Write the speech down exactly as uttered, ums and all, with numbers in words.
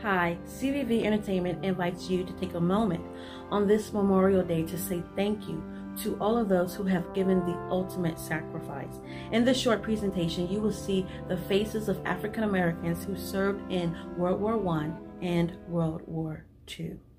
Hi, C V V Entertainment invites you to take a moment on this Memorial Day to say thank you to all of those who have given the ultimate sacrifice. In this short presentation, you will see the faces of African Americans who served in World War One and World War Two.